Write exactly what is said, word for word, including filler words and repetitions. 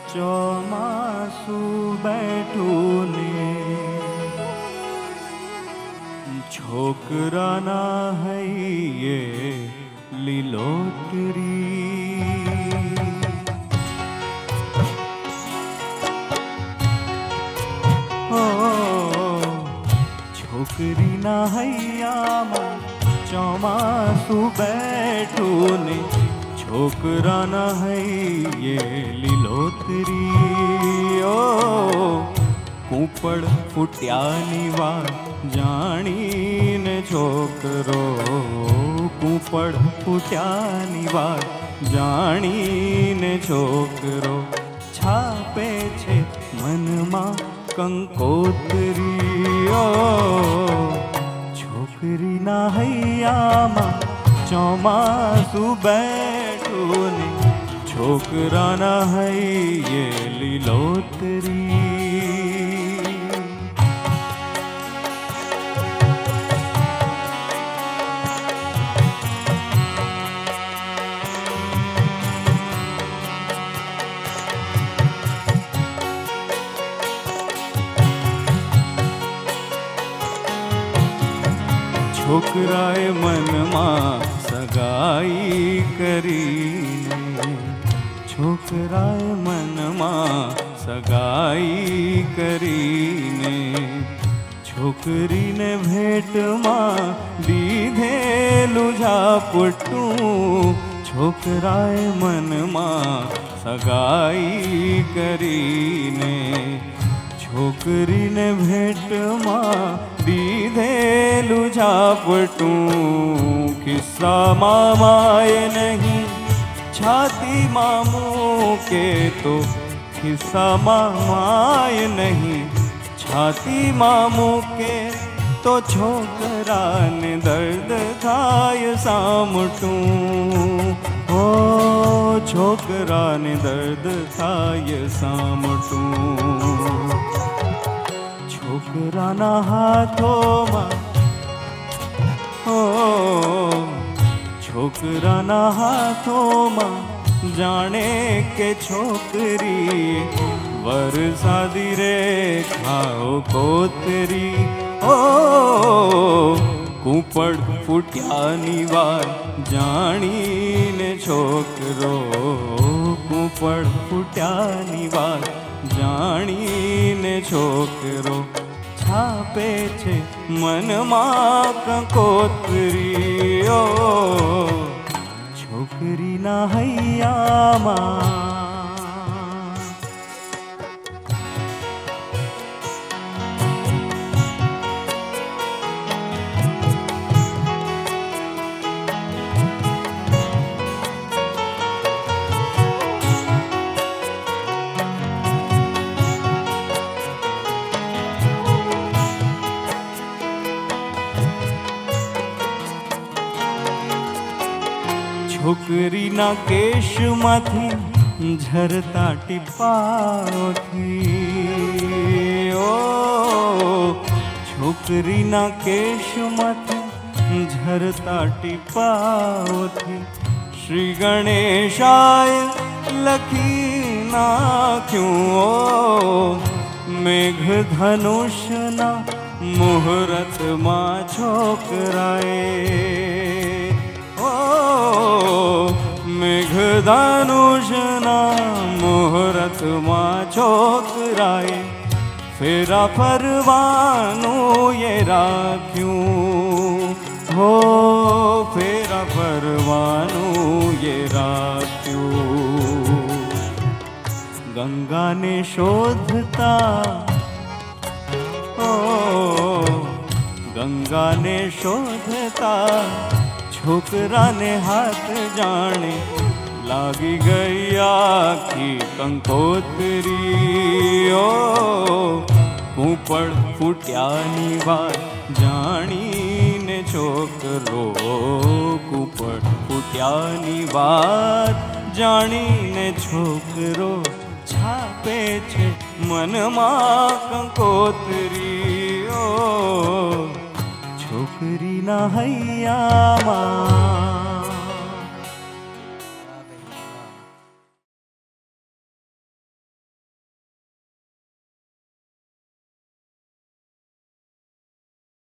ચોમાસુ બેઠું ને છોકરાના હૈયે લીલોતરી ઓ છોકરીના હૈયામાં ચોમાસુ બેઠું ને છોકરાના હૈયે લીલોતરી ઓ કૂપડ ફૂટ્યાની વાત જાણીને છોકરો કૂપડ ફૂટ્યાની વાત જાણીને છોકરો છાપે છે મનમાં કંકોત્રી ઓ છોકરીના હૈયામાં ચોમાસુ બેઠું ને છોકરાના હૈયે લીલોતરી છોકરાએ મનમાં સગાઈ કરીને છોકરાએ મનમાં સગાઈ કરીને છોકરીને ભેટમાં દીધેલું ઝાપટું છોકરાએ મનમાં સગાઈ કરીને છોકરીને ભેટમાં દીધેલું ઝાપટું ખિસ્સામાં માએ નહીં છાતીમાં મૂકે તો ખિસ્સામાં માય નહીં છાતીમાં મૂકે તો છોકરાને દર્દ થાય સામટું હો છોકરાને દર્દ થાય સામટું છોકરાના હાથોમાં હો છોકરાના હાથોમાં જાણે કે છોકરી વરસાદી રેખાઓ કોતરી ઓ કૂપડ ફૂટ્યાની વાત જાણીને છોકરો કૂપડ ફૂટ્યાની વાત જાણીને છોકરો છાપે છે મનમાં કંકોત્રી ઓ છોકરીના હૈયામાં છોકરીના કેશમાંથી ઝરતા ટીપાઓથી ઓ છોકરીના કેશમાંથી ઝરતા ટીપાઓથી શ્રી ગણેશાય લખી નાખ્યું ઓ મેઘધનુષના મુહૂર્તમાં છોકરાએ મેઘધનુષના મુહૂર્તમાં છોકરાએ ફેરા ફરવાનું એ રાખ્યું હો ફેરા ફરવાનું એ રાખ્યું ગંગાને શોધતા ઓ ગંગાને શોધતા છોકરાને હાથ જાણે લાગી ગઈ આખી કંકોત્રી ઓ કૂપડ ફૂટ્યાની વાત જાણીને છોકરો કૂપડ ફૂટ્યાની વાત જાણીને છોકરો છાપે છે મનમાં કંકોત્રી ઓ છોકરીના હૈયામાં